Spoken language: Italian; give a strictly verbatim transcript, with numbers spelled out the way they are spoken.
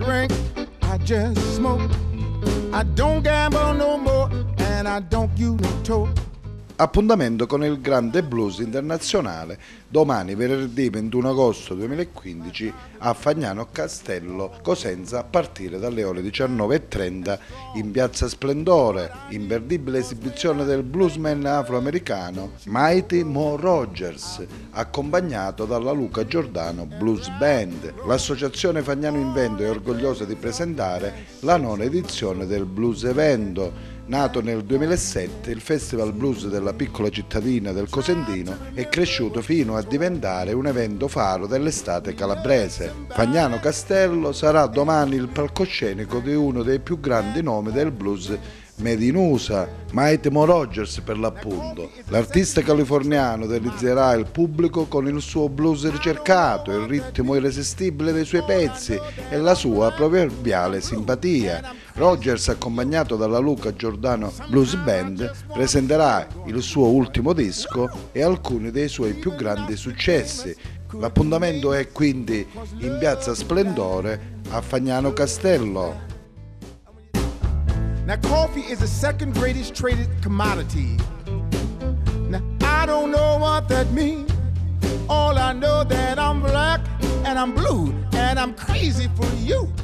drink, I just smoke. I don't gamble no more, and I don't use no toke. Appuntamento con il grande blues internazionale domani venerdì ventuno agosto duemilaquindici a Fagnano Castello, Cosenza, a partire dalle ore diciannove e trenta in Piazza Splendore. Imperdibile esibizione del bluesman afroamericano Mighty Mo Rogers, accompagnato dalla Luca Giordano Blues Band. L'associazione Fagnano Invento è orgogliosa di presentare la nona edizione del Blues Evento. Nato nel duemilasette, il Festival Blues della piccola cittadina del Cosentino è cresciuto fino a diventare un evento faro dell'estate calabrese. Fagnano Castello sarà domani il palcoscenico di uno dei più grandi nomi del blues made in U S A, Mighty Mo Rogers per l'appunto. L'artista californiano delizzerà il pubblico con il suo blues ricercato, il ritmo irresistibile dei suoi pezzi e la sua proverbiale simpatia. Rogers, accompagnato dalla Luca Giordano Blues Band, presenterà il suo ultimo disco e alcuni dei suoi più grandi successi. L'appuntamento è quindi in Piazza Splendore a Fagnano Castello. Now coffee is the second greatest traded commodity. Now I don't know what that means. All I know that I'm black and I'm blue and I'm crazy for you.